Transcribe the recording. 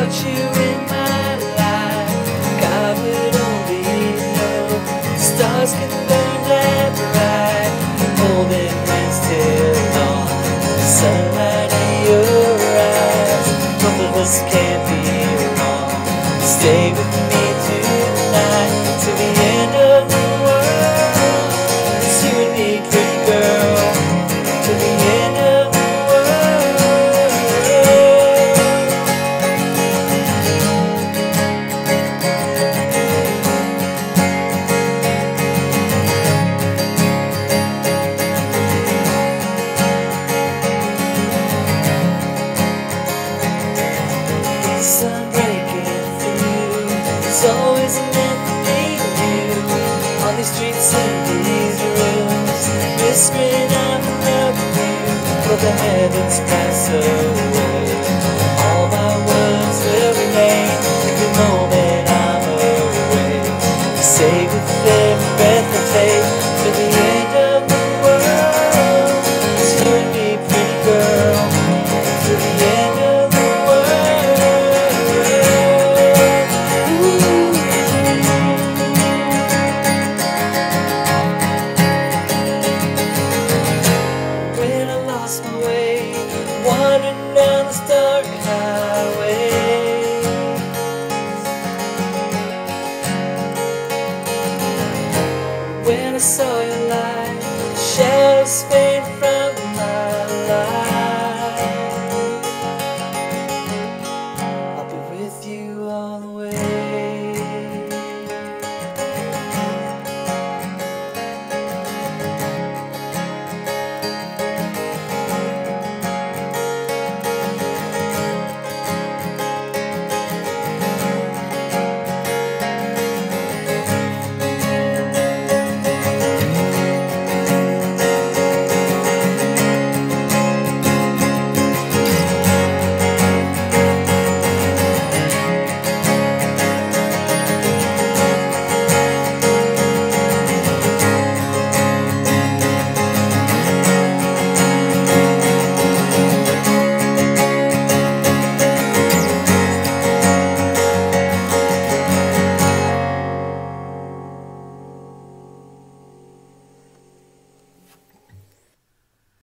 without you in my life. God would only know. Stars can burn that bright, holding hands till dawn. The sunlight in your eyes, both of us can't be wrong. Stay with me tonight till the end of the world. It's you and me, pretty girl, till the end of the sun breaking through. It's always meant to be you. On these streets and these rooms, whispering I'm in love with you. But the heavens pass away, all my words will remain. The moment I'm away, say with every breath I take, to the end of the world. It's you and me, pretty girl, to the end of the wondering